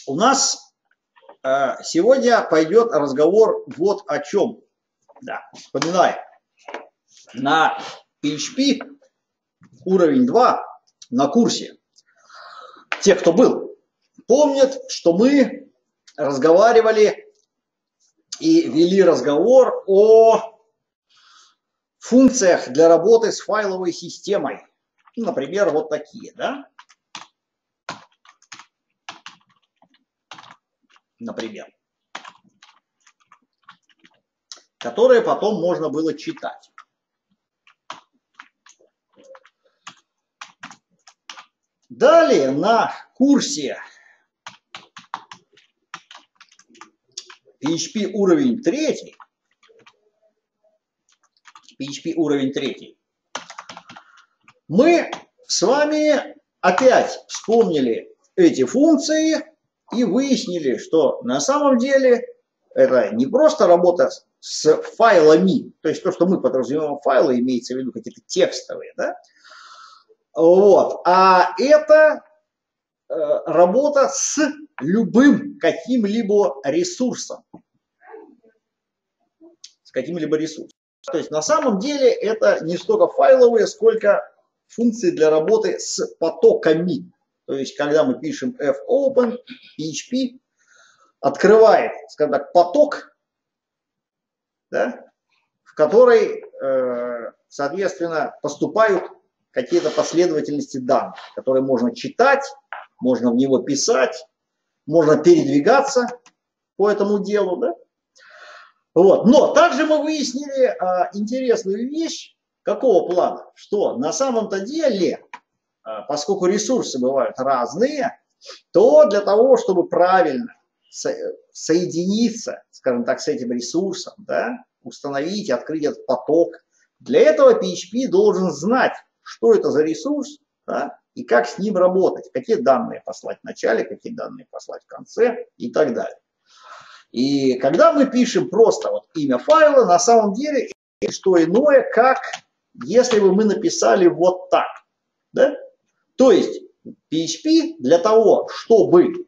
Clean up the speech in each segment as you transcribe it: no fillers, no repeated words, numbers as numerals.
У нас сегодня пойдет разговор вот о чем. Да, вспоминаем. На PHP уровень 2 на курсе. Те, кто был, помнят, что мы разговаривали и вели разговор о функциях для работы с файловой системой. Например, вот такие, да? Например. Которые потом можно было читать. Далее на курсе PHP уровень 3, мы с вами опять вспомнили эти функции и выяснили, что на самом деле это не просто работа с файлами, то есть то, что мы подразумеваем файлы, имеется в виду какие-то текстовые, да? Вот. А это работа с любым каким-либо ресурсом. То есть на самом деле это не столько файловые, сколько функции для работы с потоками. То есть когда мы пишем fopen, PHP открывает, скажем так, поток, да, в который, соответственно, поступают какие-то последовательности данных, которые можно читать, можно в него писать, можно передвигаться по этому делу, да? Вот. Но также мы выяснили интересную вещь, какого плана, что на самом-то деле, поскольку ресурсы бывают разные, то для того, чтобы правильно соединиться, скажем так, с этим ресурсом, да, установить, открыть этот поток, для этого PHP должен знать, что это за ресурс, да, и как с ним работать, какие данные послать в начале, какие данные послать в конце и так далее. И когда мы пишем просто вот имя файла, на самом деле это что иное, как если бы мы написали вот так. Да? То есть PHP для того, чтобы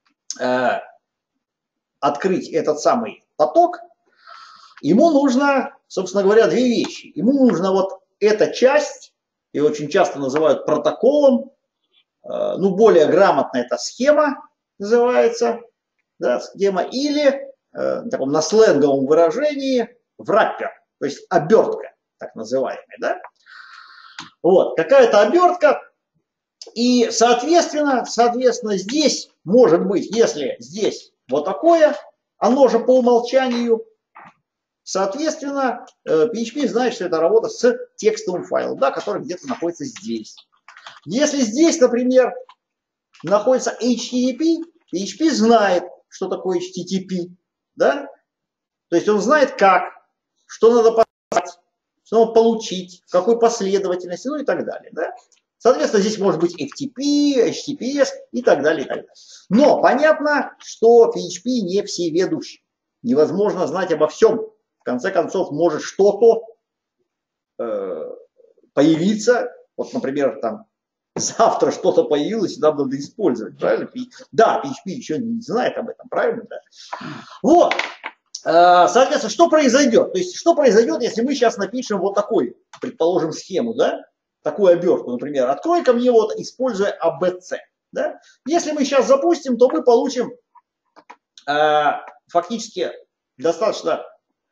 открыть этот самый поток, ему нужно, собственно говоря, две вещи. Ему нужна вот эта часть, и очень часто называют протоколом, ну более грамотно это схема называется, да, схема, или таком, на сленговом выражении wrapper, то есть обертка, так называемая, да? Вот, какая-то обертка, и соответственно, здесь может быть, если здесь вот такое, оно же по умолчанию, соответственно, PHP знает, что это работа с текстовым файлом, да, который где-то находится здесь. Если здесь, например, находится HTTP, PHP знает, что такое HTTP, да? То есть он знает как, что надо послать, что надо получить, в какой последовательности, ну и так далее, да? Соответственно, здесь может быть FTP, HTTPS и так далее, и так далее. Но понятно, что PHP не всеведущий. Невозможно знать обо всем. В конце концов, может что-то появиться. Вот, например, там завтра что-то появилось, и нам надо использовать, правильно? Да, PHP еще не знает об этом, правильно? Да? Вот. Соответственно, что произойдет? То есть, что произойдет, если мы сейчас напишем вот такую, предположим, схему, да? Такую обертку, например. Открой ко мне вот, используя ABC. Да? Если мы сейчас запустим, то мы получим фактически достаточно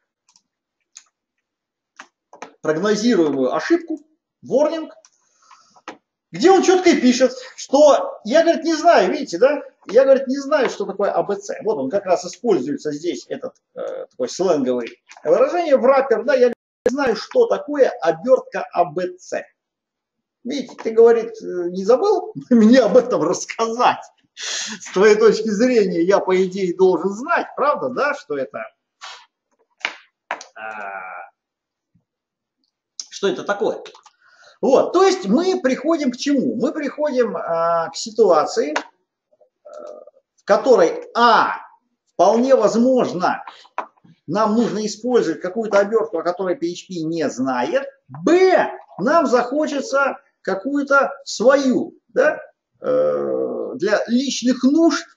прогнозируемую ошибку, warning, где он четко и пишет, что я, говорит, не знаю, видите, да? Я, говорит, не знаю, что такое ABC. Вот он как раз используется здесь, этот такой сленговое выражение, wrapper, да, я не знаю, что такое обертка ABC. Видите, ты, говорит, не забыл мне об этом рассказать? С твоей точки зрения, я, по идее, должен знать, правда, да, что это такое. Вот, то есть мы приходим к чему? Мы приходим к ситуации, в которой вполне возможно, нам нужно использовать какую-то обертку, о которой PHP не знает, нам захочется какую-то свою, да, для личных нужд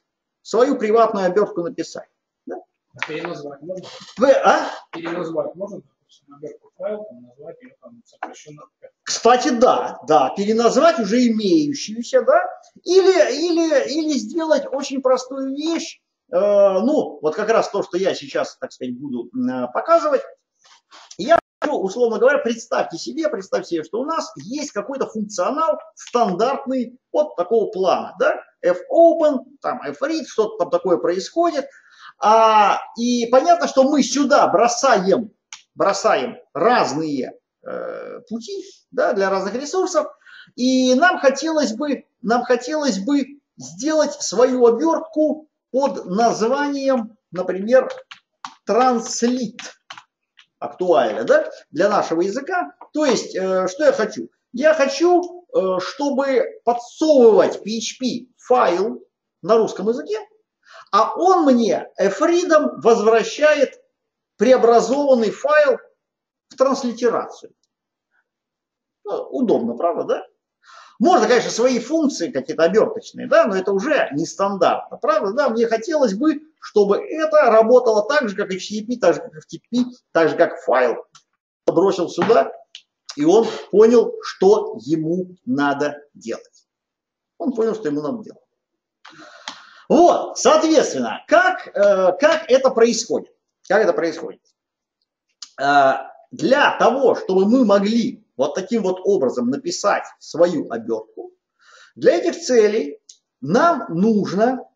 свою приватную обертку написать. Да? Переназвать можно? Переназвать можно? Обертку файл, назвать ее там сокращенно. Кстати, да, переназвать уже имеющуюся, да, или сделать очень простую вещь, ну, вот как раз то, что я сейчас, так сказать, буду показывать. Я хочу, условно говоря, представьте себе, что у нас есть какой-то функционал стандартный вот такого плана, да, fopen, там fread, что-то там такое происходит, и понятно, что мы сюда бросаем разные пути, да, для разных ресурсов, и нам хотелось бы сделать свою обертку под названием, например, translate, актуально, да, для нашего языка. То есть, что я хочу? Я хочу, чтобы подсовывать PHP файл на русском языке, а он мне fread возвращает преобразованный файл в транслитерацию. Удобно, правда, да? Можно, конечно, свои функции какие-то оберточные, да, но это уже нестандартно, правда, да? Мне хотелось бы, чтобы это работало так же, как HTTP, так же, как FTP, так же, как файл. Бросил сюда, и он понял, что ему надо делать. Он понял, что ему надо делать. Вот, соответственно, как это происходит? Как это происходит? Для того, чтобы мы могли вот таким вот образом написать свою обертку, для этих целей нам нужно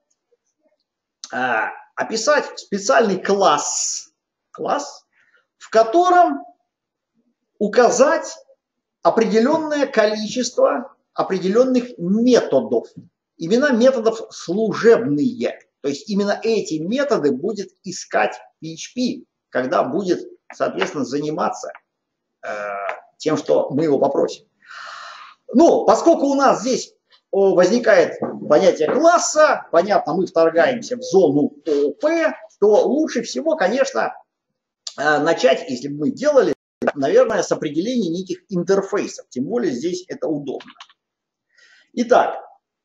описать специальный класс, в котором указать определенное количество определенных методов. Именно методов служебные. То есть именно эти методы будет искать PHP, когда будет, соответственно, заниматься тем, что мы его попросим. Ну, поскольку у нас здесь возникает понятие класса, понятно, мы вторгаемся в зону ООП, то лучше всего, конечно, начать, если бы мы делали, наверное, с определения неких интерфейсов. Тем более здесь это удобно. Итак,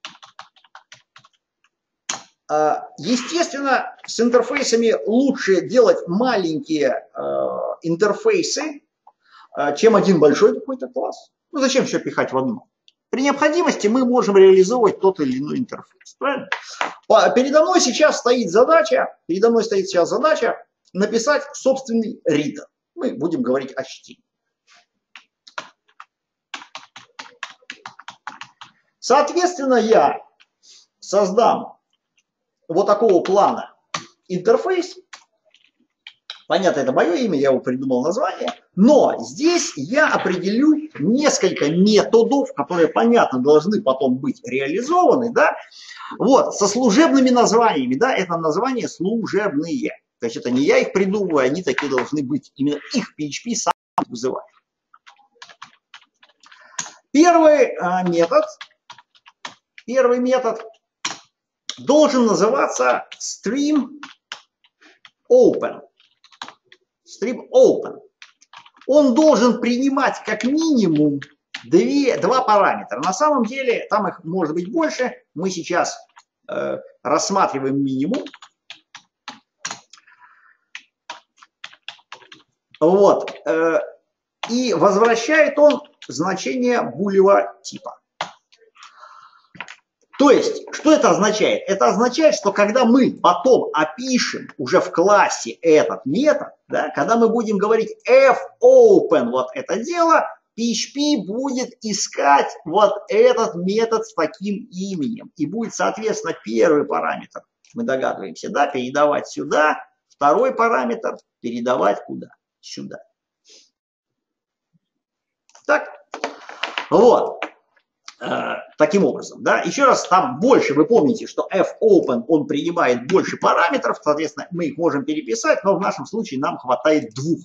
естественно, с интерфейсами лучше делать маленькие интерфейсы, чем один большой какой-то класс. Ну, зачем все пихать в одно? При необходимости мы можем реализовывать тот или иной интерфейс. Правильно? Передо мной сейчас стоит задача написать собственный ридер. Мы будем говорить о чтении. Соответственно, я создам вот такого плана интерфейс. Понятно, это мое имя, я его придумал название. Но здесь я определю несколько методов, которые, понятно, должны потом быть реализованы, да, вот, со служебными названиями, да, это названия служебные. То есть это не я их придумываю, они такие должны быть. Именно их PHP сам вызывает. Первый метод должен называться stream open. Stream open. Он должен принимать как минимум два параметра. На самом деле там их может быть больше. Мы сейчас рассматриваем минимум. Вот. И возвращает он значение булевого типа. То есть, что это означает? Это означает, что когда мы потом опишем уже в классе этот метод, да, когда мы будем говорить fopen вот это дело, PHP будет искать вот этот метод с таким именем. И будет, соответственно, первый параметр, мы догадываемся, да, передавать сюда, второй параметр передавать куда? Сюда. Так, вот. Таким образом, да, еще раз, там больше, вы помните, что fopen, он принимает больше параметров, соответственно, мы их можем переписать, но в нашем случае нам хватает двух.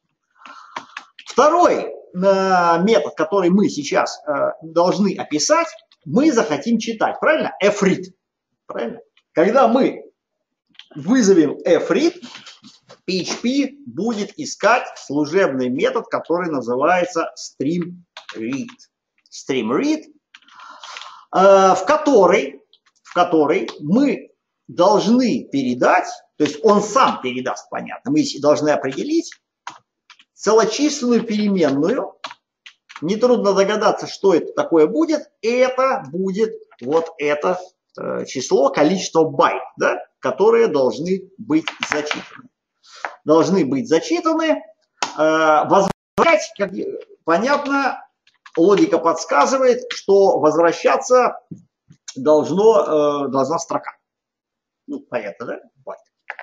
Второй метод, который мы сейчас должны описать, мы захотим читать, правильно? fread, правильно? Когда мы вызовем fread, PHP будет искать служебный метод, который называется streamRead. StreamRead, в которой мы должны передать, то есть он сам передаст, понятно, мы должны определить целочисленную переменную. Нетрудно догадаться, что это такое будет. Это будет вот это число, количество байт, да, которые должны быть зачитаны. Должны быть зачитаны. Возвращать, как понятно, логика подсказывает, что возвращаться должна строка. Ну, понятно, да? Байт.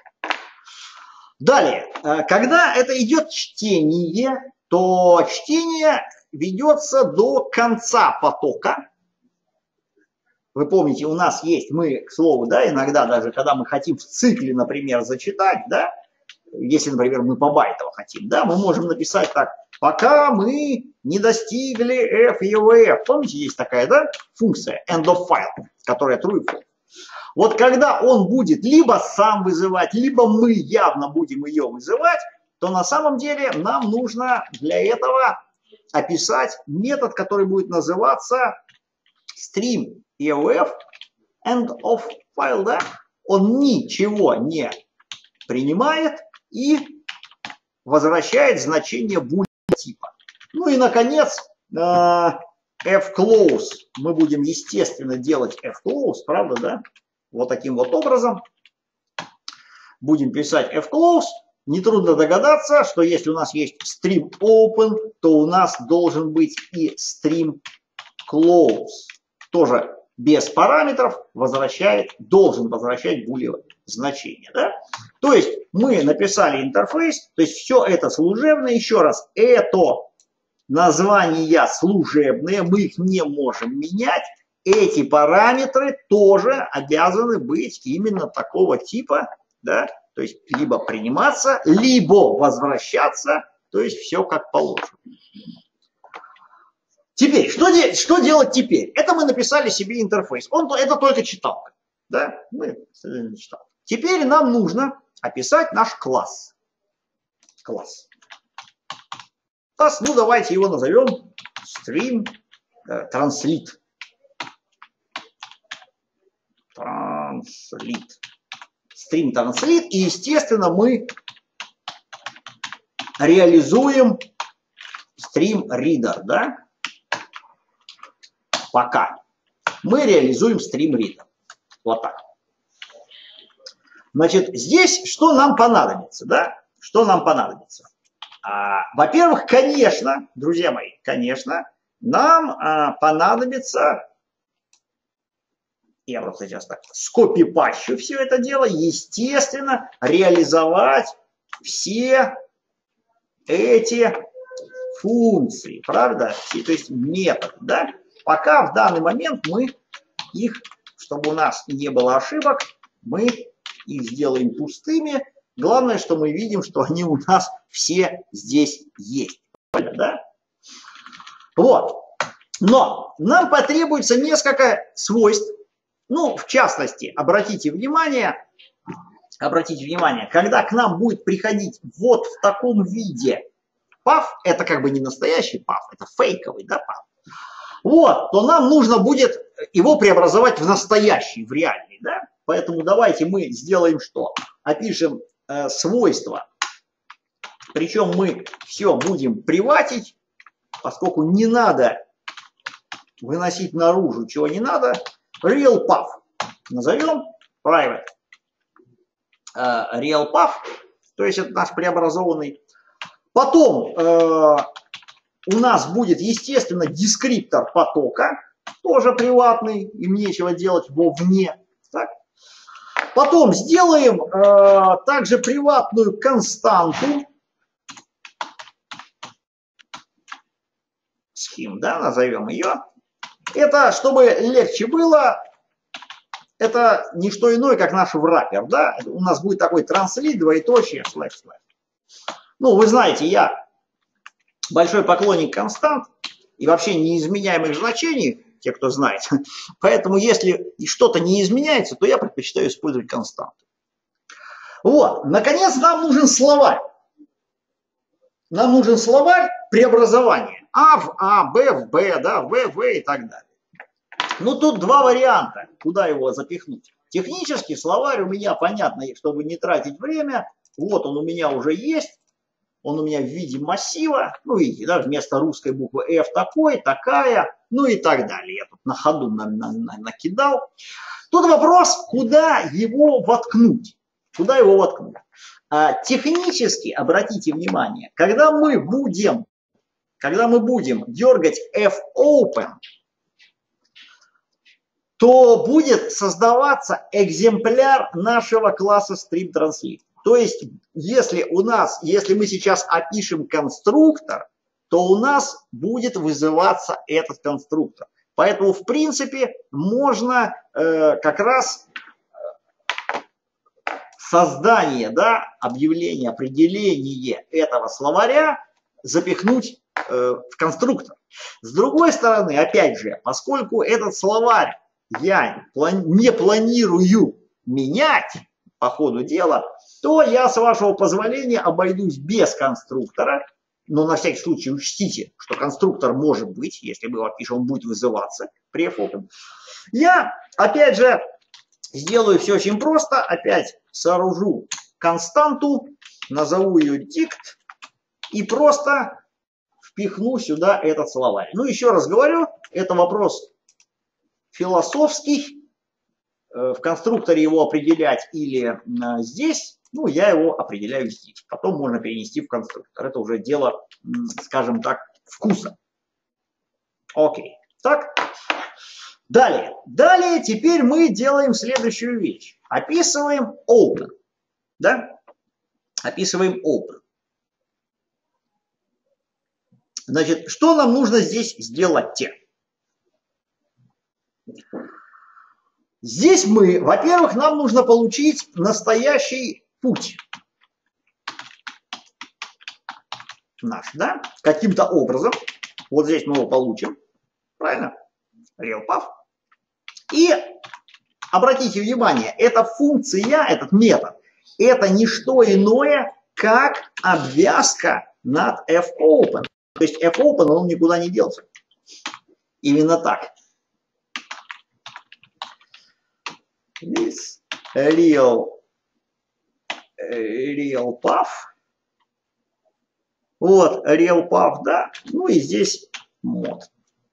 Далее, когда это идет чтение, то чтение ведется до конца потока. Вы помните, у нас есть, мы, к слову, да, иногда даже, когда мы хотим в цикле, например, зачитать, да, если, например, мы по байтово хотим, да, мы можем написать так, пока мы не достигли f и f. Помните, есть такая, да, функция end of file, которая true и false. Вот когда он будет либо сам вызывать, либо мы явно будем ее вызывать, то на самом деле нам нужно для этого описать метод, который будет называться stream EOF end of file, да? Он ничего не принимает и возвращает значение бoolean типа. Ну и, наконец, fclose. Мы будем, естественно, делать fclose, правда, да? Вот таким вот образом. Будем писать fclose. Нетрудно догадаться, что если у нас есть stream open, то у нас должен быть и stream close. Тоже без параметров должен возвращать boolean значение. Да? То есть мы написали интерфейс, то есть все это служебное. Еще раз, это названия служебные, мы их не можем менять. Эти параметры тоже обязаны быть именно такого типа, да? То есть либо приниматься, либо возвращаться, то есть все как положено. Теперь, что делать теперь? Это мы написали себе интерфейс. Это только читалка. Да? Теперь нам нужно описать наш класс. Класс, ну давайте его назовем stream translate. Stream translate. И, естественно, мы реализуем stream reader, да? Пока. Мы реализуем stream reader. Вот так. Значит, здесь что нам понадобится, да? Что нам понадобится? Во-первых, конечно, друзья мои, конечно, нам понадобится, я просто сейчас так скопипащу все это дело, естественно, реализовать все эти функции, правда? То есть методы, да? Пока в данный момент мы их, чтобы у нас не было ошибок, мы их сделаем пустыми. Главное, что мы видим, что они у нас все здесь есть. Да? Вот. Но нам потребуется несколько свойств. Ну, в частности, обратите внимание, когда к нам будет приходить вот в таком виде path, это как бы не настоящий path, это фейковый, да, path. Вот, то нам нужно будет его преобразовать в настоящий, в реальный, да. Поэтому давайте мы сделаем что? Опишем свойства. Причем мы все будем приватить, поскольку не надо выносить наружу, чего не надо. Real path назовем private real path, то есть это наш преобразованный. Потом у нас будет, естественно, дескриптор потока, тоже приватный, им нечего делать вовне. Так? Потом сделаем также приватную константу, scheme, да, назовем ее. Это, чтобы легче было, это не что иное, как наш wrapper, да. У нас будет такой транслит, двоеточие, слэш. Ну, вы знаете, я большой поклонник констант и вообще неизменяемых значений, те, кто знает. Поэтому, если что-то не изменяется, то я предпочитаю использовать константы. Вот. Наконец, нам нужен словарь. Нам нужен словарь преобразования. А в А, Б в Б, да, В и так далее. Ну, тут два варианта, куда его запихнуть. Технически словарь у меня, понятно, чтобы не тратить время, вот он у меня уже есть, он у меня в виде массива, ну видите, да, вместо русской буквы F такой, такая, ну и так далее. Я тут на ходу накидал. Тут вопрос, куда его воткнуть. Куда его воткнуть? Технически, обратите внимание, когда мы будем дергать fopen, то будет создаваться экземпляр нашего класса StreamTranslate. То есть, если мы сейчас опишем конструктор, то у нас будет вызываться этот конструктор. Поэтому, в принципе, можно как раз создание, да, объявление, определение этого словаря запихнуть в конструктор. С другой стороны, опять же, поскольку этот словарь я не планирую менять по ходу дела, то я, с вашего позволения, обойдусь без конструктора. Но на всякий случай учтите, что конструктор может быть, если мы его опишем, он будет вызываться при fopen. Я, опять же, сделаю все очень просто. Опять сооружу константу, назову ее dict и просто впихну сюда этот словарь. Ну, еще раз говорю, это вопрос философский. В конструкторе его определять или здесь, ну, я его определяю здесь. Потом можно перенести в конструктор. Это уже дело, скажем так, вкуса. Окей. Так. Далее теперь мы делаем следующую вещь. Описываем open. Да? Описываем open. Значит, что нам нужно здесь сделать? Здесь мы, во-первых, нам нужно получить настоящий путь наш, да, каким-то образом. Вот здесь мы его получим, правильно? RealPath. И обратите внимание, эта функция, этот метод, это не что иное, как обвязка над fopen. То есть fopen, он никуда не делся. Именно так. This RealPath. Вот, RealPath, да. Ну и здесь мод.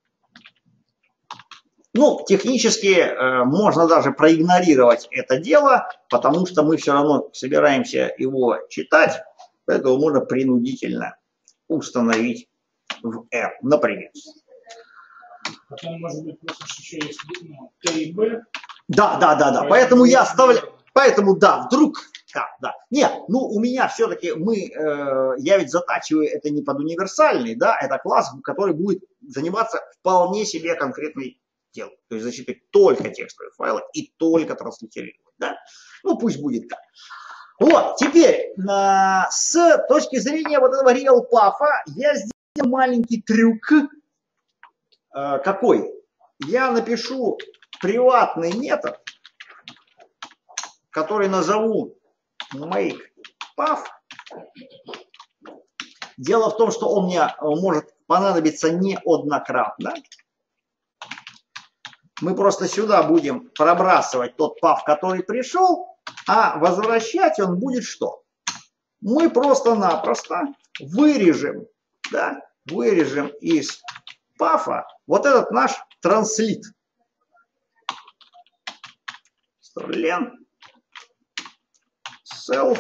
Ну, технически можно даже проигнорировать это дело, потому что мы все равно собираемся его читать, поэтому можно принудительно установить в R, например. Потом, может быть, просто еще есть T и B. Да. Поэтому я оставляю. Поэтому да, вдруг. Да. Нет, ну у меня все-таки я ведь затачиваю это не под универсальный, да, это класс, который будет заниматься вполне себе конкретной делом. То есть зачитывать только текстовые файлы и только транслитерировать, да. Ну пусть будет так. Вот, теперь с точки зрения вот этого RealPath я сделал маленький трюк. Какой? Я напишу приватный метод, который назову makePath. Дело в том, что он мне может понадобиться неоднократно. Мы просто сюда будем пробрасывать тот path, который пришел, а возвращать он будет что? Мы просто-напросто вырежем, да, вырежем из path вот этот наш транслит. Len self.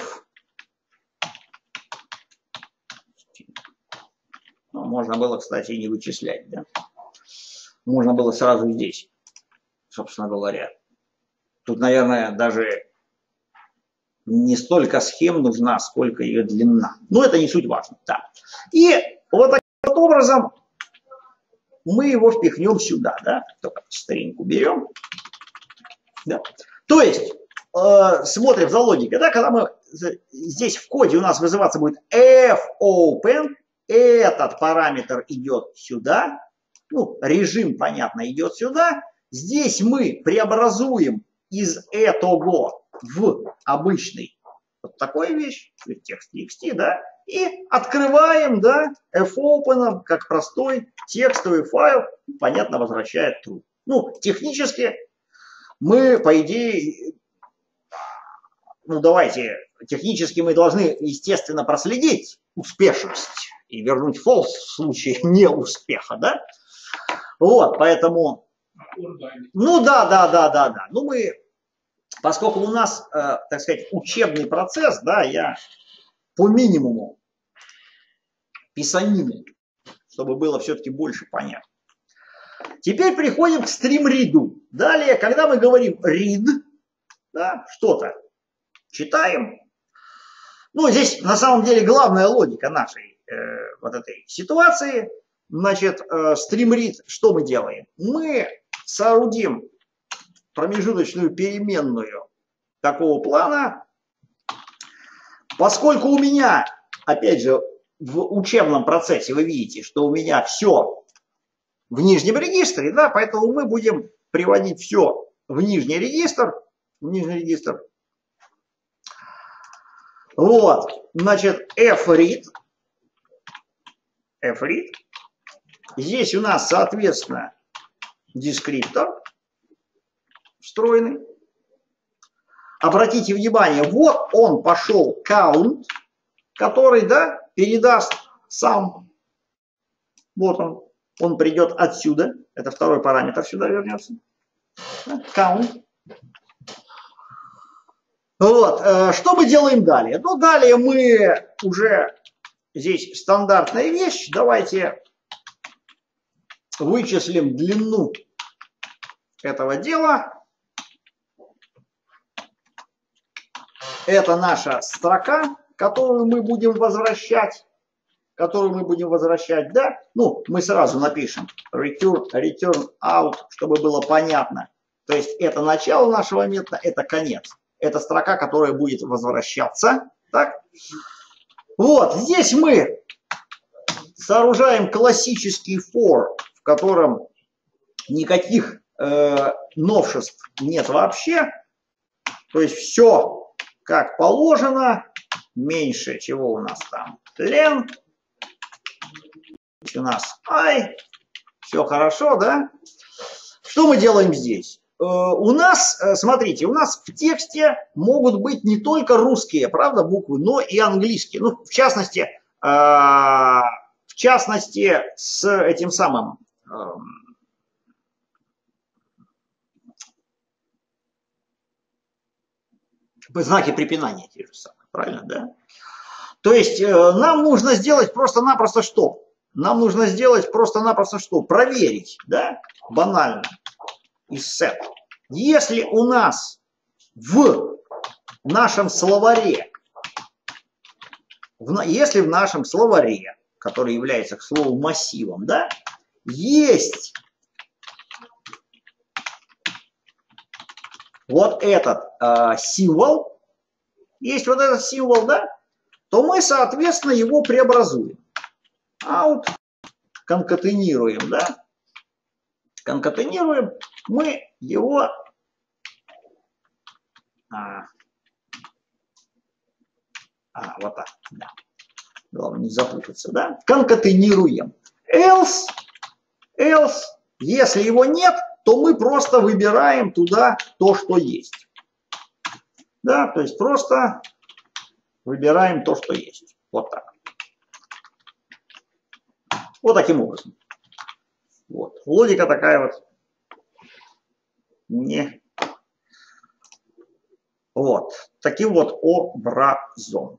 Ну, можно было, кстати, не вычислять, да? Можно было сразу здесь, собственно говоря. Тут, наверное, даже не столько схем нужна, сколько ее длина. Но это не суть важно, да. И вот таким вот образом мы его впихнем сюда, да? Только старинку берем. Да. То есть, смотрим за логикой, да, когда мы здесь в коде у нас вызываться будет fopen, этот параметр идет сюда, ну, режим, понятно, идет сюда, здесь мы преобразуем из этого в обычный вот такой вещь, текст txt, да, и открываем, да, fopen как простой текстовый файл, понятно, возвращает true. Ну, технически мы, по идее, ну давайте, технически мы должны, естественно, проследить успешность и вернуть false в случае неуспеха, да? Вот, поэтому, ну да. Ну мы, поскольку у нас, так сказать, учебный процесс, да, я по минимуму писанины, чтобы было все-таки больше понятно. Теперь приходим к стрим-риду. Далее, когда мы говорим read, да, что-то читаем. Ну, здесь на самом деле главная логика нашей вот этой ситуации. Значит, стрим-рид, что мы делаем? Мы соорудим промежуточную переменную такого плана. Поскольку у меня, опять же, в учебном процессе вы видите, что у меня все в нижнем регистре, да, поэтому мы будем приводить все в нижний регистр. Вот, значит, fread. Здесь у нас, соответственно, дескриптор встроенный. Обратите внимание, вот он пошел count, который, да, передаст сам. Вот он придет отсюда. Это второй параметр сюда вернется. Count. Вот, что мы делаем далее? Ну, далее мы уже, здесь стандартная вещь, давайте вычислим длину этого дела. Это наша строка, которую мы будем возвращать, да? Ну, мы сразу напишем return out, чтобы было понятно. То есть это начало нашего метода, это конец. Это строка, которая будет возвращаться. Так? Вот, здесь мы сооружаем классический for, в котором никаких новшеств нет вообще. То есть все как положено. Меньше чего у нас там? Len. У нас I. Все хорошо, да? Что мы делаем здесь? У нас, смотрите, у нас в тексте могут быть не только русские, правда, буквы, но и английские. Ну, в частности, с этим самым знаки препинания те же самые, правильно, да? То есть нам нужно сделать просто-напросто что? Нам нужно сделать просто-напросто что? Проверить, да, банально. Из set. Если у нас в нашем словаре, который является, к слову, массивом, да, есть вот этот символ, да, то мы, соответственно, его преобразуем. Out, конкатенируем, да. Конкатенируем, мы его вот так, да. Главное не запутаться, да. Конкатенируем. Else, если его нет, то мы просто выбираем туда то, что есть. Да, то есть просто выбираем то, что есть. Вот так. Вот таким образом. Вот. Логика такая вот. Вот. Таким вот образом.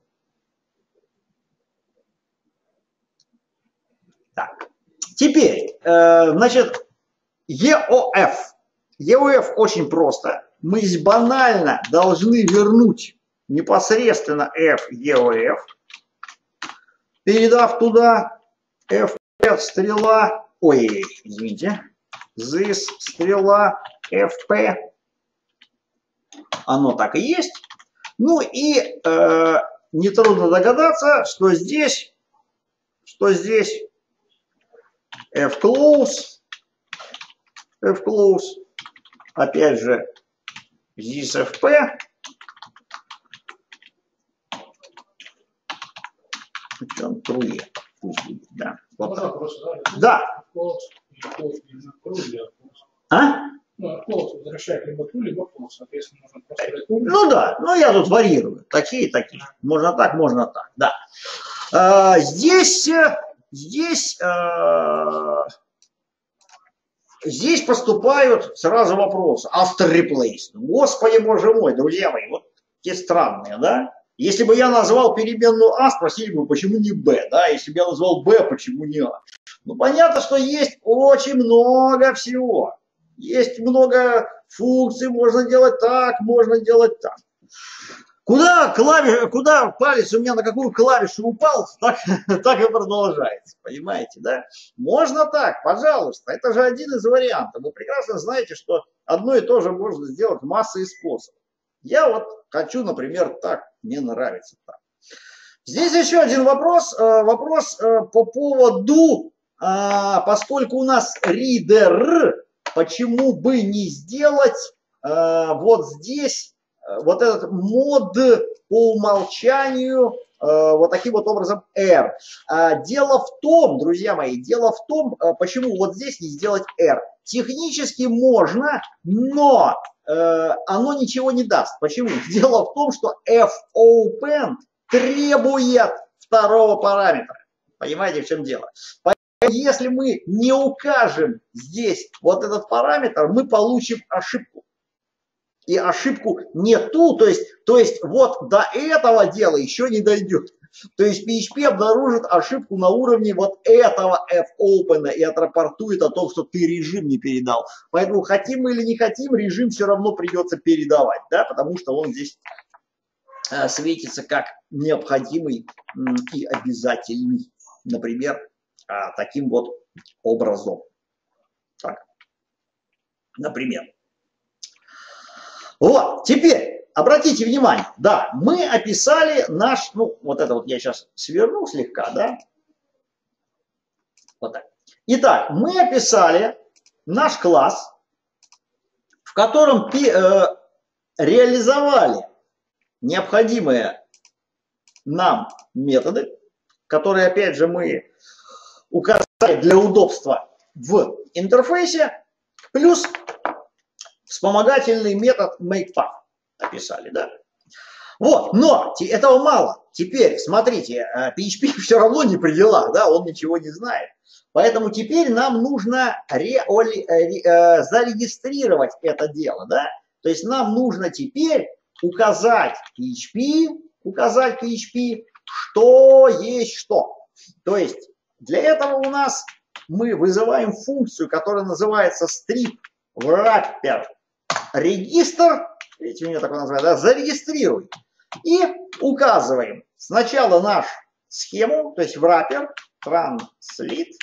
Так. Теперь, значит, EOF. EOF очень просто. Мы здесь банально должны вернуть непосредственно F EOF, передав туда F стрела, извините, this стрела FP, оно так и есть. Ну и нетрудно догадаться, что здесь F-close, опять же, this FP, причем true, да. Вот так. Да. А? Ну, close возвращает либо true, либо false. Соответственно, нужно просто return. Ну да, но я тут варьирую. Такие. Можно так, да. Здесь поступают сразу вопросы. After replace. Господи, боже мой, друзья мои, вот те странные, да? Если бы я назвал переменную А, спросили бы, почему не Б, да? Если бы я назвал Б, почему не А? Ну, понятно, что есть очень много всего. Есть много функций, можно делать так, можно делать так. Куда палец у меня на какую клавишу упал, так и продолжается, понимаете, да? Можно так, пожалуйста, это же один из вариантов. Вы прекрасно знаете, что одно и то же можно сделать массой способов. Я вот хочу, например, так, мне нравится так. Здесь еще один вопрос по поводу, поскольку у нас reader, почему бы не сделать вот здесь вот этот мод по умолчанию вот таким вот образом R. Дело в том, друзья мои, почему вот здесь не сделать R. Технически можно, но оно ничего не даст. Почему? Дело в том, что fopen требует второго параметра. Понимаете, в чем дело? Если мы не укажем здесь вот этот параметр, мы получим ошибку. И ошибку не ту, то есть вот до этого дела еще не дойдет. То есть PHP обнаружит ошибку на уровне вот этого fopen и отрапортует о том, что ты режим не передал. Поэтому хотим мы или не хотим, режим все равно придется передавать, да, потому что он здесь светится как необходимый и обязательный, например, таким вот образом. Так, например. Вот, теперь обратите внимание, да, мы описали наш, ну, вот это вот я сейчас сверну слегка, да, вот так. Итак, мы описали наш класс, в котором реализовали необходимые нам методы, которые, опять же, мы указали для удобства в интерфейсе, плюс вспомогательный метод makePath описали, да? Вот, но этого мало. Теперь, смотрите, PHP все равно не при делах, да, он ничего не знает. Поэтому теперь нам нужно зарегистрировать это дело, да? То есть нам нужно теперь указать PHP, что есть что. То есть для этого у нас мы вызываем функцию, которая называется strip wrapper регистр, видите, у меня такое название, да, зарегистрируй. И указываем сначала нашу схему, то есть wrapper, translate,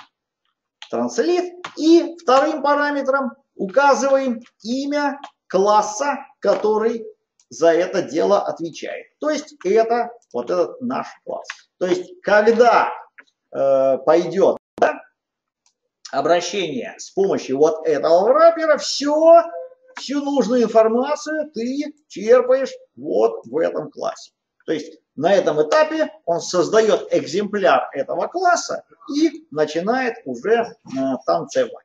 и вторым параметром указываем имя класса, который за это дело отвечает. То есть это вот этот наш класс. То есть когда пойдет, да, обращение с помощью вот этого wrapper, всю нужную информацию ты черпаешь вот в этом классе. То есть на этом этапе он создает экземпляр этого класса и начинает уже танцевать.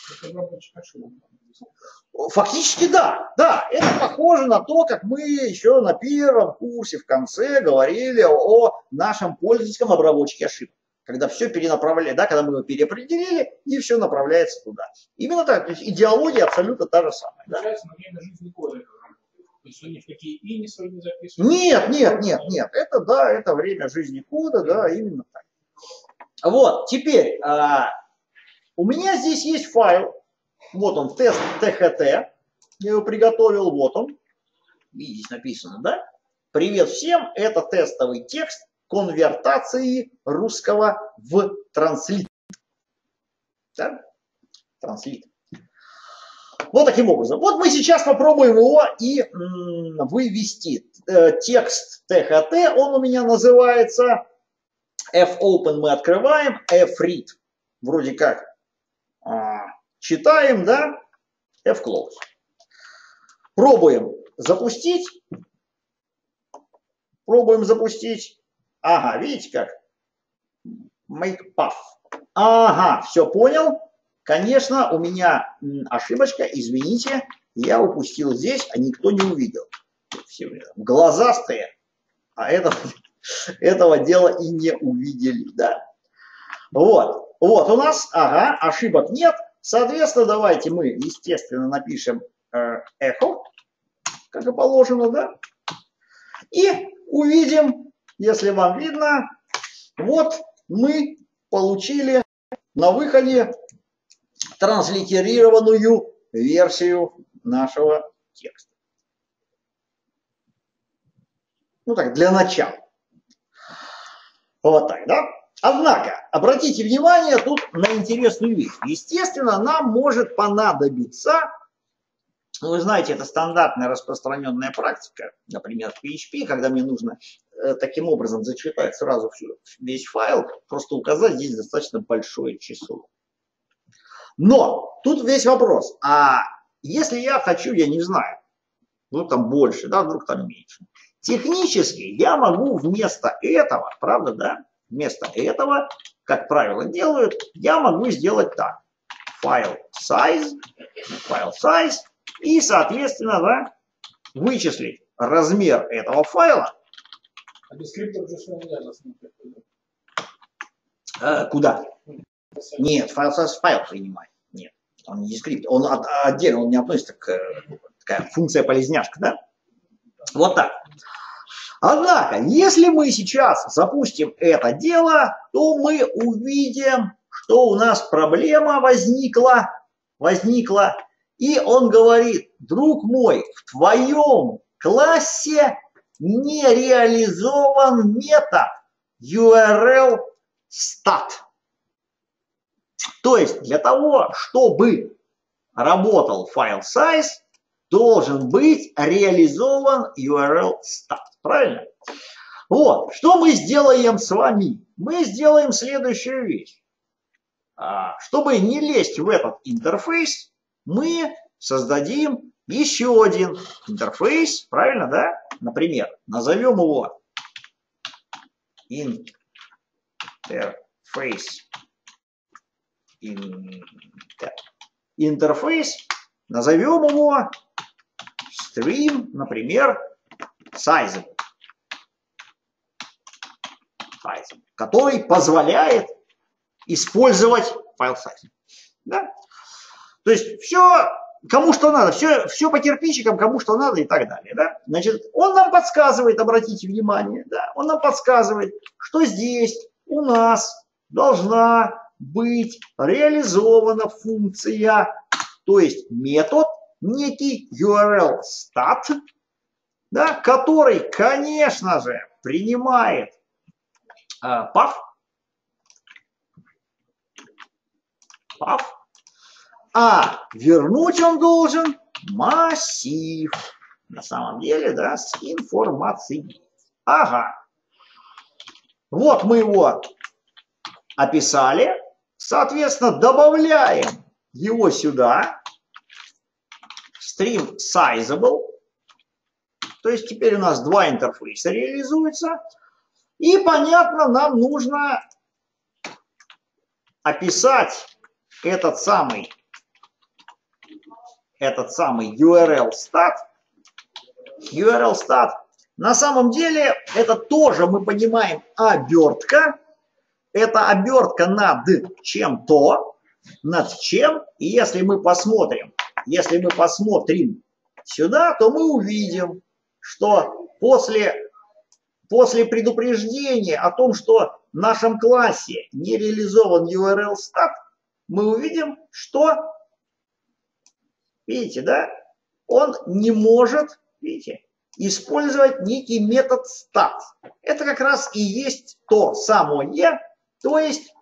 Фактически да, это похоже на то, как мы еще на первом курсе в конце говорили о нашем пользовательском обработчике ошибок. Когда все перенаправляет, да, когда мы его переопределили, и все направляется туда. Именно так, то есть идеология абсолютно та же самая. Да? На время жизни кода. То есть он ни в какие и не свои не записывает. Нет. Это время жизни кода, да, именно так. Вот, теперь у меня здесь есть файл. Вот он, тест THT. Я его приготовил, вот он. Видите, здесь написано, да? Привет всем, это тестовый текст конвертации русского в транслит. Да? Транслит. Вот таким образом. Вот мы сейчас попробуем его и вывести. Текст THT, он у меня называется fopen мы открываем, fread вроде как читаем, да, fclose. Пробуем запустить. Ага, видите как? makePath. Ага, все понял. Конечно, у меня ошибочка, извините, я упустил здесь, а никто не увидел. Все глазастые, а этого дела и не увидели, да. Вот у нас, ага, ошибок нет. Соответственно, давайте мы, естественно, напишем эхо, как и положено, да. И увидим, если вам видно, вот мы получили на выходе транслитерированную версию нашего текста. Ну так, для начала. Вот так, да? Однако, обратите внимание тут на интересную вещь. Естественно, нам может понадобиться, вы знаете, это стандартная распространенная практика, например, в PHP, когда мне нужно таким образом зачитать сразу весь файл, просто указать здесь достаточно большое число. Но тут весь вопрос, а если я хочу, я не знаю, ну там больше, да, вдруг там меньше. Технически я могу вместо этого, правда, да, вместо этого, как правило делают, я могу сделать так. Файл size, и, соответственно, да, вычислить размер этого файла. А без скриптов уже все нельзя смотреть. Куда? Нет, файл size файл принимает. Нет, он не скрипт, он отдельно, он не относится к такая функция полезняшка, да? Вот так. Однако, если мы сейчас запустим это дело, то мы увидим, что у нас проблема возникла, и он говорит: друг мой, в твоем классе не реализован метод URL stat. То есть для того, чтобы работал файл size, должен быть реализован URL stat. Правильно? Вот. Что мы сделаем с вами? Мы сделаем следующую вещь. Чтобы не лезть в этот интерфейс, мы создадим еще один интерфейс. Правильно, да? Например, назовем его интерфейс. Назовем его stream, например, sizeable, который позволяет использовать файл size. Да? То есть все, кому что надо, все по кирпичикам, кому что надо и так далее. Да? Значит, он нам подсказывает, обратите внимание, да? Он нам подсказывает, что здесь у нас должна быть реализована функция, то есть метод, некий URL stat, да, который, конечно же, принимает path, а вернуть он должен массив, на самом деле, да, с информацией. Ага. Вот мы его описали, соответственно, добавляем его сюда, stream sizeable. То есть теперь у нас два интерфейса реализуются. И, понятно, нам нужно описать этот самый URL stat. URL stat. На самом деле, это тоже, мы понимаем, обертка. Это обертка над чем-то, над чем. И если мы посмотрим сюда, то мы увидим, что после предупреждения о том, что в нашем классе не реализован URL stat, мы увидим, что, видите, да, он не может, видите, использовать некий метод stat. Это как раз и есть то самое, то есть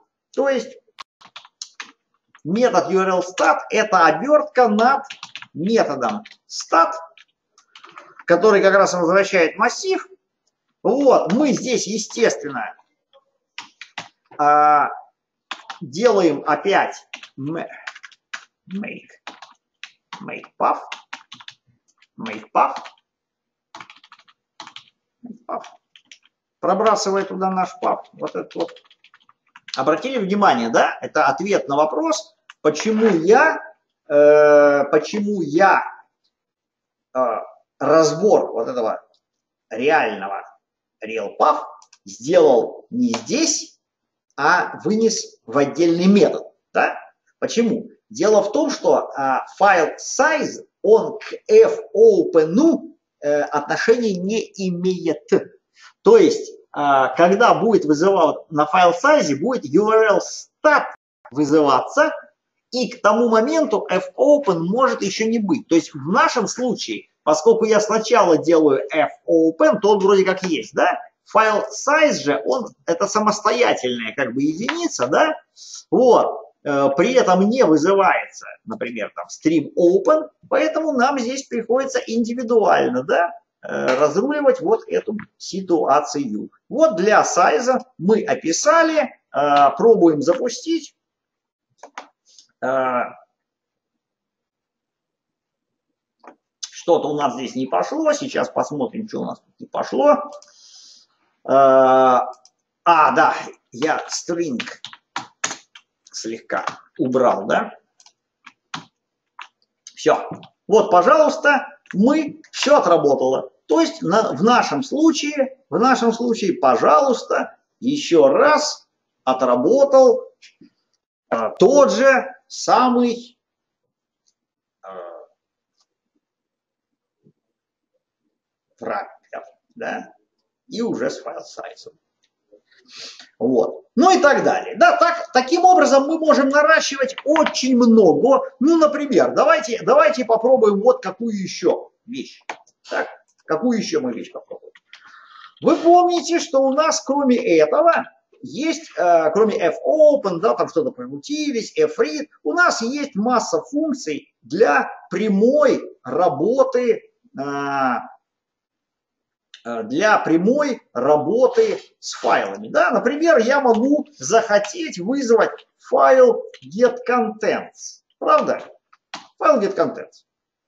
метод URL stat – это обертка над методом stat, который как раз возвращает массив. Вот, мы здесь, естественно, делаем опять make path. Пробрасывая туда наш path. Вот этот вот. Обратили внимание, да? Это ответ на вопрос, почему я разбор вот этого реального RealPath сделал не здесь, а вынес в отдельный метод. Да? Почему? Дело в том, что файл size, он к fopen отношения не имеет. То есть, когда будет вызывать на файл size, будет URL stat вызываться, и к тому моменту fopen может еще не быть. То есть в нашем случае, поскольку я сначала делаю fopen, то он вроде как есть, да? Файл size же, он это самостоятельная как бы единица, да? Вот. При этом не вызывается, например, там stream open, поэтому нам здесь приходится индивидуально, да, разруливать вот эту ситуацию. Вот для size мы описали, пробуем запустить. Что-то у нас здесь не пошло, сейчас посмотрим, что у нас тут не пошло. Да, я string слегка убрал, да? Все. Вот, пожалуйста, все отработало. То есть в нашем случае, пожалуйста, еще раз отработал тот же самый враппер, да? И уже с файл сайзом. Вот. Ну и так далее. Да, таким образом мы можем наращивать очень много. Ну, например, давайте попробуем вот какую еще вещь. Так, какую еще мы вещь попробуем? Вы помните, что у нас кроме этого есть, кроме fopen, да, там что-то прикрутились, fread, у нас есть масса функций для прямой работы с файлами. Да? Например, я могу захотеть вызвать файл getContents. Правда? Файл getContents.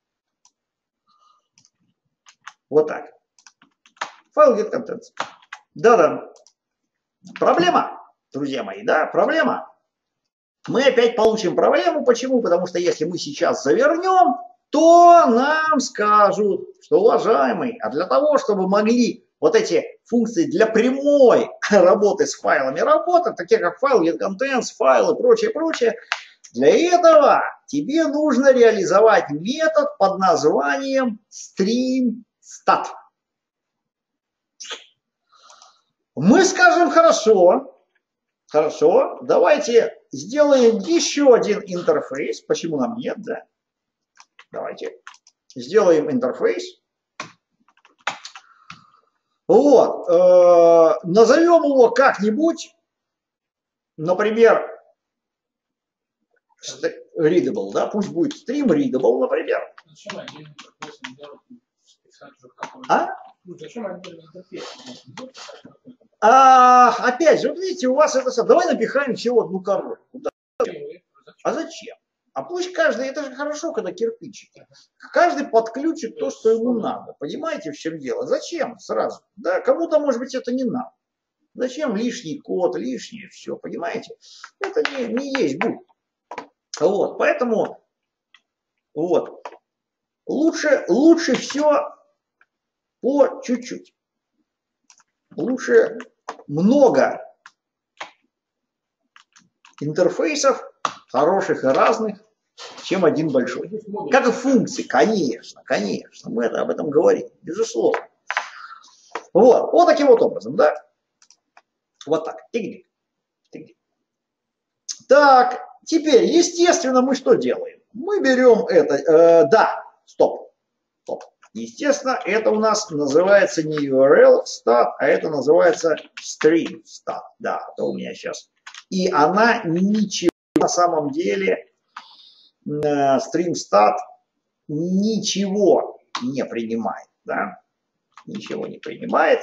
Вот так. Файл getContents. Да-да. Проблема, друзья мои, да, проблема. Мы опять получим проблему. Почему? Потому что если мы сейчас завернем, то нам скажут, что, уважаемый, а для того, чтобы могли вот эти функции для прямой работы с файлами работать, такие как файл getContents, файлы, прочее, для этого тебе нужно реализовать метод под названием stream_stat. Мы скажем, хорошо, давайте сделаем еще один интерфейс. Почему нам нет, да? Давайте сделаем интерфейс. Вот. Назовем его как-нибудь, например, readable, да? Пусть будет stream readable, например. Опять же, вот видите, у вас это... Давай напихаем всего одну коробку. А зачем? А пусть каждый, это же хорошо, когда кирпичики. Каждый подключит то, что ему надо. Понимаете, в чем дело? Зачем сразу? Да, кому-то, может быть, это не надо. Зачем лишний код, лишнее все, понимаете? Это не есть будет. Вот, поэтому вот. Лучше все по чуть-чуть. Лучше много интерфейсов, хороших и разных, чем один большой. Как и функции, конечно, мы об этом говорим, безусловно. Вот таким вот образом, да? Вот так. Так, теперь, естественно, мы что делаем? Мы берем это, стоп. Естественно, это у нас называется не URL stat, а это называется stream stat. Да, то у меня сейчас. И она ничего на самом деле, stream stat ничего не принимает. Да? Ничего не принимает.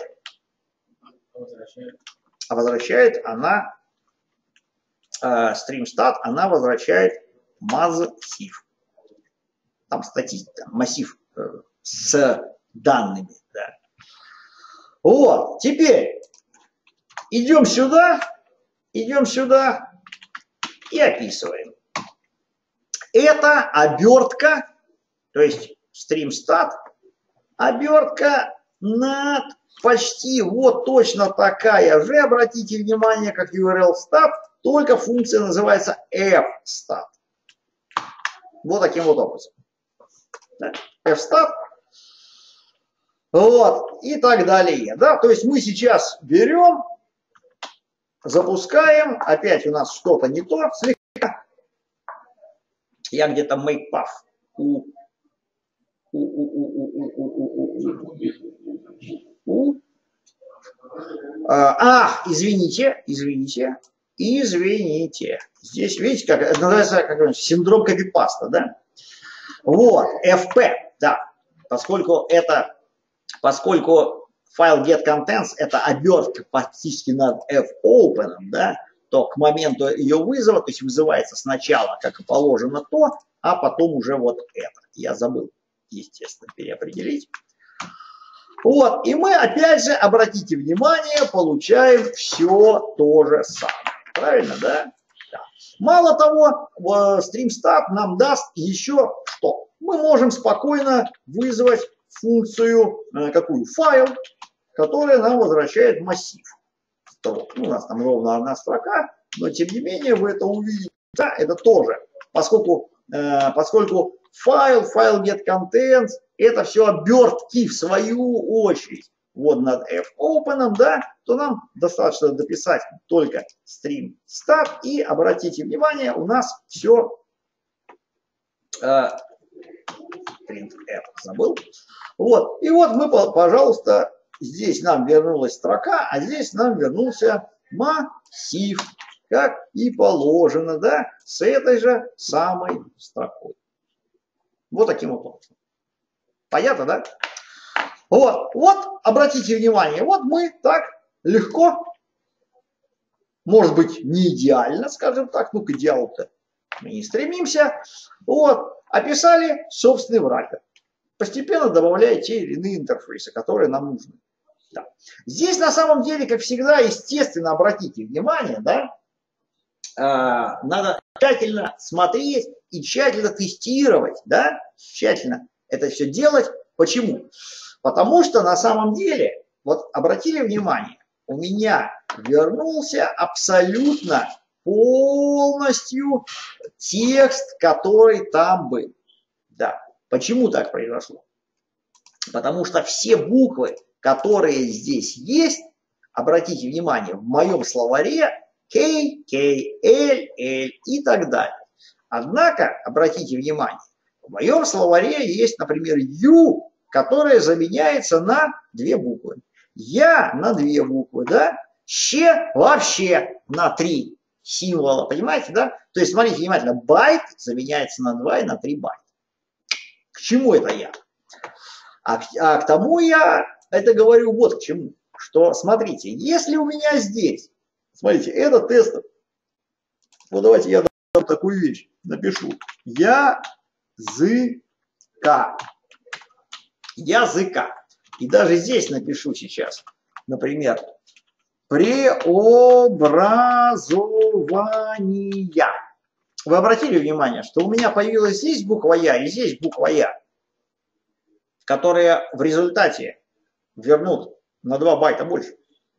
А возвращает она, stream stat, она возвращает массив. Там статистика, массив с данными. Да. Вот, теперь идем сюда и описываем. это обертка, то есть StreamStat, обертка над почти вот точно такая же, обратите внимание, как URL-stat, только функция называется fstat. Вот таким вот образом. fstat. Вот, и так далее. Да? То есть мы сейчас берем, запускаем, опять у нас что-то не то, слегка. Я где-то makepath извините. Здесь, видите, как это называется, как синдром копипаста, да? Вот, FP, да, поскольку файл getContents это обертка фактически над fopen, да, то к моменту ее вызова, то есть вызывается сначала, как и положено, то, а потом уже вот это. Я забыл, естественно, переопределить. Вот, и мы опять же, обратите внимание, получаем все то же самое. Правильно, да? Да. Мало того, StreamStat нам даст еще что? Мы можем спокойно вызвать функцию, какую? Файл, которая нам возвращает массив. Ну, у нас там ровно одна строка, но тем не менее вы это увидите. Да, это тоже, поскольку файл getContents, это все обертки в свою очередь. Вот над fopen, да, то нам достаточно дописать только StreamStat, и обратите внимание, у нас все printf забыл. Вот. И вот мы, пожалуйста, здесь нам вернулась строка, а здесь нам вернулся массив, как и положено, да, с этой же самой строкой. Вот таким вот образом. Понятно, да? Вот, обратите внимание, вот мы так легко, может быть, не идеально, скажем так, ну к идеалу-то мы не стремимся, вот, описали собственный враппер, постепенно добавляя те или иные интерфейсы, которые нам нужны. Да. Здесь на самом деле, как всегда, естественно, обратите внимание, да, надо тщательно смотреть и тщательно тестировать, да, тщательно это все делать. Почему? Потому что на самом деле, вот обратили внимание, у меня вернулся абсолютно полностью текст, который там был. Да. Почему так произошло? Потому что все буквы, которые здесь есть, обратите внимание, в моем словаре K, L, L и так далее. Однако, обратите внимание, в моем словаре есть, например, U, которая заменяется на 2 буквы. Я на 2 буквы, да? Щ вообще на 3 символа, понимаете, да? То есть, смотрите внимательно, байт заменяется на 2 и на 3 байта. К чему это я? А к тому я это говорю вот к чему. Что, смотрите, если у меня здесь, смотрите, это тест, вот давайте я такую вещь напишу. Языка. И даже здесь напишу сейчас, например, преобразования. Вы обратили внимание, что у меня появилась здесь буква Я и здесь буква Я, которые в результате вернут на 2 байта больше.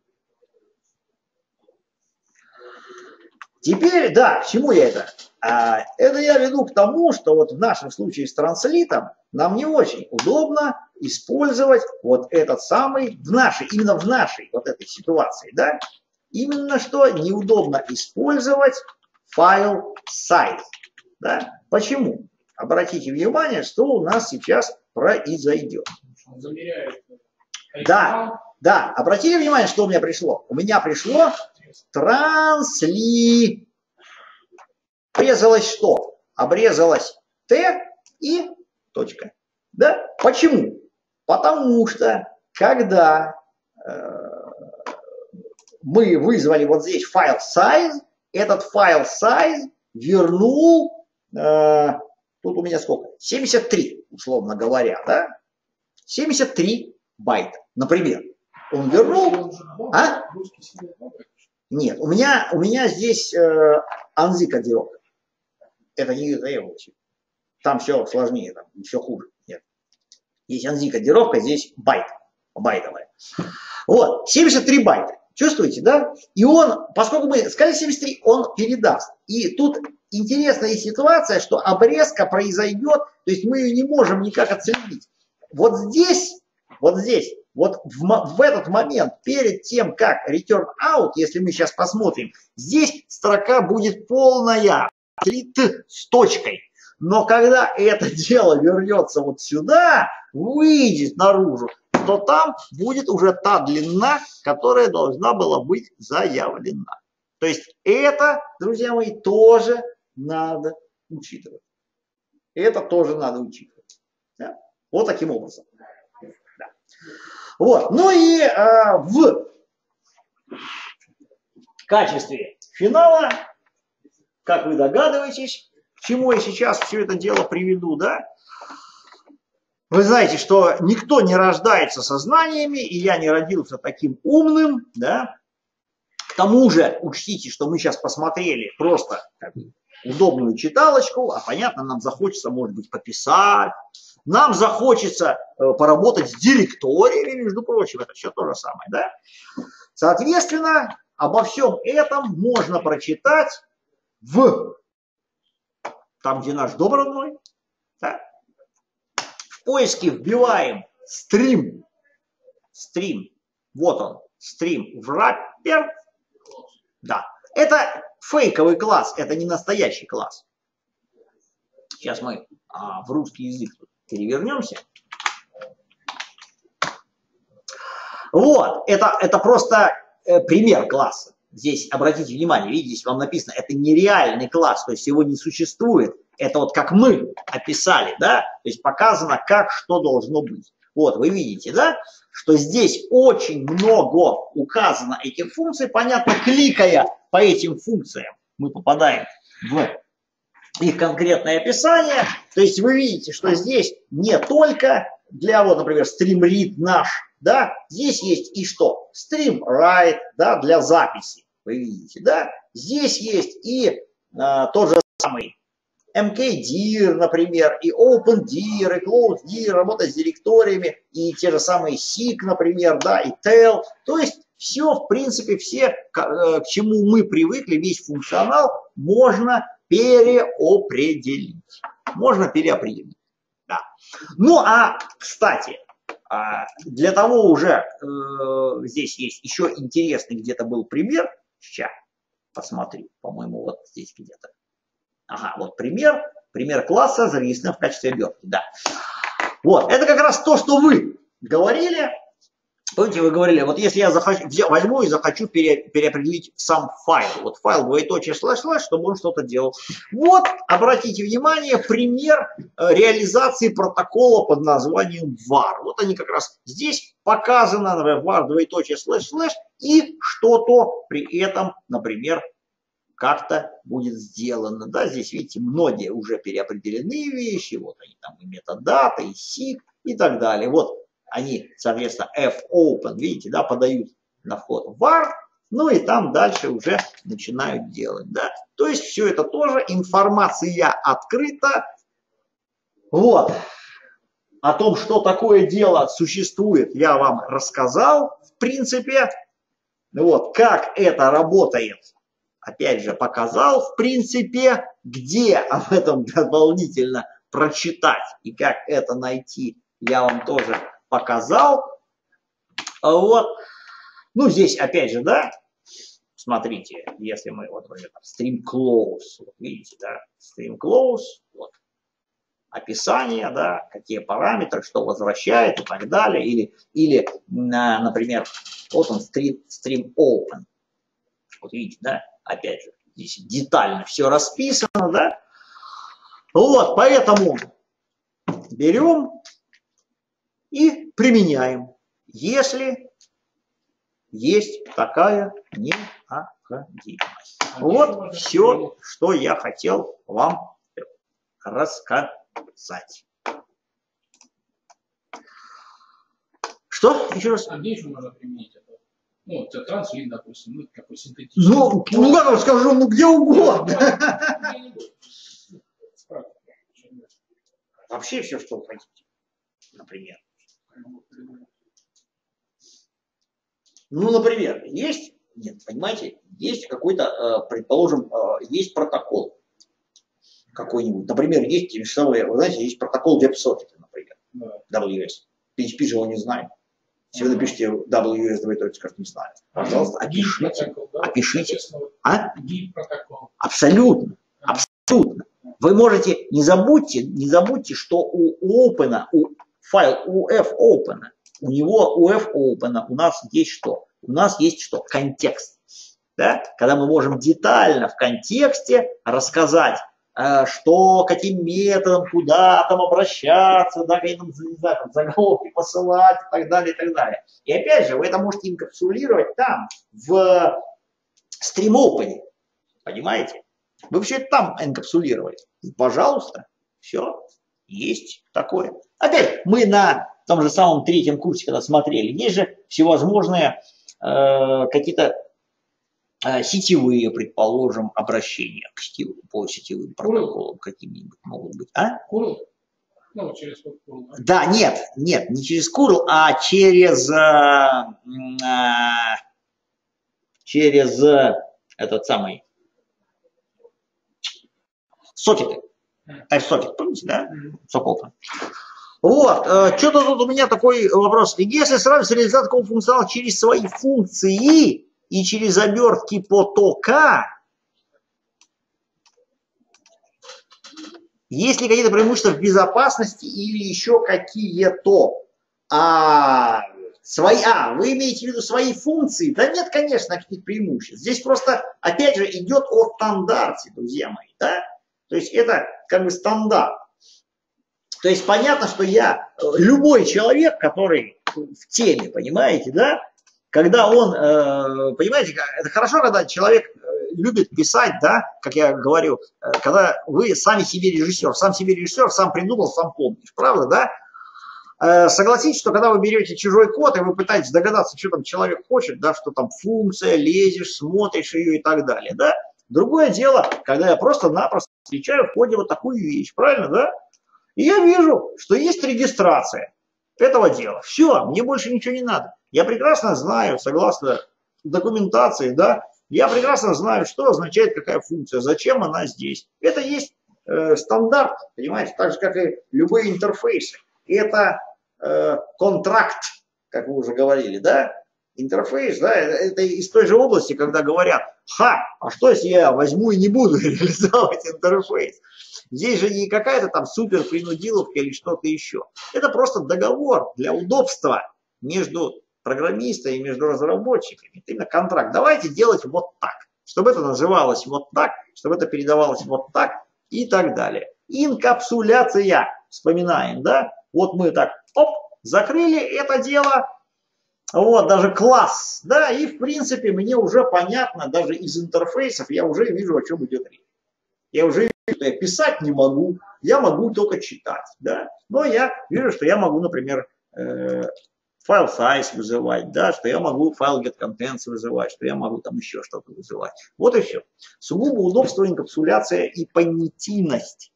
Теперь, да, к чему я это? Это я веду к тому, что вот в нашем случае с транслитом нам не очень удобно использовать вот этот самый, именно в нашей вот этой ситуации, да, именно что неудобно использовать файл size, да. Почему? Обратите внимание, что у нас сейчас произойдет. Он замеряет. Да, обратите внимание, что у меня пришло. У меня пришло трансли. Обрезалось что? Обрезалось Т и точка. Да? Почему? Потому что, когда мы вызвали вот здесь файл size, этот файл size вернул, тут у меня сколько? 73, условно говоря, да? 73 байта, например. Он вернул. А? Нет, у меня здесь анзи кодировка. Это не требуется. Там все сложнее, там все хуже. Нет. Здесь NZ-кодировка, здесь байт, байтовая. Вот, 73 байта. Чувствуете, да? И он, поскольку мы сказали 73, он передаст. И тут интересная ситуация, что обрезка произойдет, то есть мы ее не можем никак отследить. Вот здесь, вот в этот момент, перед тем, как return out, если мы сейчас посмотрим, здесь строка будет полная, 3Т с точкой. Но когда это дело вернется вот сюда, выйдет наружу, то там будет уже та длина, которая должна была быть заявлена. То есть это, друзья мои, тоже надо учитывать. Это тоже надо учитывать. Да? Вот таким образом. Да. Вот. Ну и в качестве финала, как вы догадываетесь, к чему я сейчас все это дело приведу, да? Вы знаете, что никто не рождается со знаниями, и я не родился таким умным, да? К тому же, учтите, что мы сейчас посмотрели просто удобную читалочку, а понятно, нам захочется, может быть, пописать, нам захочется поработать с директориями, между прочим, это все то же самое, да? Соответственно, обо всем этом можно прочитать там, где наш дом родной, да? В поиске вбиваем стрим, вот он, стрим wrapper, да, это фейковый класс, это не настоящий класс. Сейчас мы в русский язык перевернемся. Вот, это просто пример класса. Здесь, обратите внимание, видите, здесь вам написано, это нереальный класс, то есть его не существует. Это вот как мы описали, да, то есть показано, как что должно быть. Вот, вы видите, да, что здесь очень много указано этих функций. Понятно, кликая по этим функциям, мы попадаем в их конкретное описание. То есть вы видите, что здесь не только для, вот, например, StreamRead наш, да, здесь есть и что? StreamWrite, да, для записи, вы видите, да. Здесь есть и тот же самый mkdir, например, и opendir, и closedir, работа с директориями, и те же самые seek, например, да, и tel. То есть все, в принципе, все, к чему мы привыкли, весь функционал можно переопределить. Можно переопределить. Да. Ну, а, кстати, для того уже здесь есть еще интересный где-то был пример. Сейчас посмотрю, по-моему, вот здесь где-то. Ага, вот пример класса, зарегистрирован в качестве обертки. Да. Вот, это как раз то, что вы говорили. Помните, вы говорили, вот если я возьму и захочу переопределить сам файл, вот файл двоеточие слэш, чтобы он что-то делал. Вот, обратите внимание, пример реализации протокола под названием var. Вот они как раз здесь показано, например, var двоеточие слэш, и что-то при этом, например, как-то будет сделано. Да, здесь, видите, многие уже переопределены вещи, вот они там и метадата, и seek, и так далее. Вот они, соответственно, fopen, видите, да, подают на вход var, ну и там дальше уже начинают делать, да. То есть все это тоже информация открыта. Вот. О том, что такое дело существует, я вам рассказал, в принципе. Вот, как это работает, опять же, показал, в принципе, где об этом дополнительно прочитать и как это найти, я вам тоже показал. Вот. Ну, здесь, опять же, да, смотрите, если мы, вот, например, stream close, вот, видите, да, stream close, вот, описание, да, какие параметры, что возвращает и так далее, или например, вот он stream open, вот видите, да, опять же, здесь детально все расписано, да, вот, поэтому берем и применяем, если есть такая необходимость. Вот все, что я хотел вам рассказать. Что? Еще раз? А где еще можно применить это? Ну, это транслит, допустим, ну, какой синтетический. Ну, ладно, скажу, ну где угодно. Вообще все, что хотите, например. Ну, например, есть, нет, понимаете, есть какой-то, предположим, есть протокол какой-нибудь. Например, есть часовые, вы знаете, есть протокол WebSocket, например, WS. PHP же его не знает. Если вы напишите WS, скажете, не знаю. Пожалуйста, опишите. Опишите. А? Абсолютно. Абсолютно. Вы можете, не забудьте, что у Open, у файл UF Open, у него UF Open, у нас есть что? У нас есть что? Контекст. Да? Когда мы можем детально в контексте рассказать, что, каким методом, куда там обращаться, да, какие там, не знаю, там, заголовки посылать и так далее, и так далее. И опять же, вы это можете инкапсулировать там, в StreamOpen, понимаете? Вы все это там инкапсулировали. И, пожалуйста, все, есть такое. Опять, мы на том же самом 3-м курсе, когда смотрели, есть же всевозможные какие-то сетевые, предположим, обращения по сетевым протоколам каким-нибудь могут быть. А? Curl? Ну, через Curl. Да, нет, не через Curl, а через этот самый сокеты. Сокет, помните, да? Сокол. Вот, что-то тут у меня такой вопрос. Если сравнивать реализацию такого функционала через свои функции и через обертки потока, есть ли какие-то преимущества в безопасности или еще какие-то? Вы имеете в виду свои функции? Да нет, конечно, каких преимуществ. Здесь просто, опять же, идет о стандарте, друзья мои, да? То есть это как бы стандарт. То есть понятно, что любой человек, который в теме, понимаете, да, когда он, понимаете, это хорошо, когда человек любит писать, да, как я говорю, когда вы сам себе режиссер, сам придумал, сам помнишь, правда, да? Согласитесь, что когда вы берете чужой код и вы пытаетесь догадаться, что там человек хочет, да, что там функция, лезешь, смотришь ее и так далее, да. Другое дело, когда я просто-напросто встречаю в коде вот такую вещь, правильно, да? И я вижу, что есть регистрация этого дела. Все, мне больше ничего не надо. Я прекрасно знаю, согласно документации, да, я прекрасно знаю, что означает какая функция, зачем она здесь. Это есть стандарт, понимаете, так же, как и любые интерфейсы. Это контракт, как вы уже говорили, да, интерфейс, да, это из той же области, когда говорят, а что если я возьму и не буду реализовывать интерфейс? Здесь же не какая-то там супер принудиловка или что-то еще. Это просто договор для удобства между программистами и между разработчиками. Это именно контракт. Давайте делать вот так, чтобы это называлось вот так, чтобы это передавалось вот так и так далее. Инкапсуляция. Вспоминаем, да? Вот мы так, закрыли это дело. Вот, даже класс, да, и в принципе мне уже понятно, даже из интерфейсов я уже вижу, о чем идет речь. Я уже вижу, что я писать не могу, я могу только читать, да, но я вижу, что я могу, например, файл size вызывать, да, что я могу файл getContents вызывать, что я могу там еще что-то вызывать. Вот и все. Сугубо удобство, инкапсуляция и понятийность,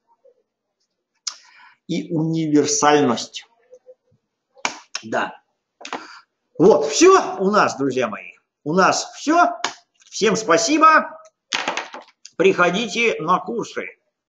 и универсальность, да. Вот, все у нас, друзья мои. У нас все. Всем спасибо. Приходите на курсы.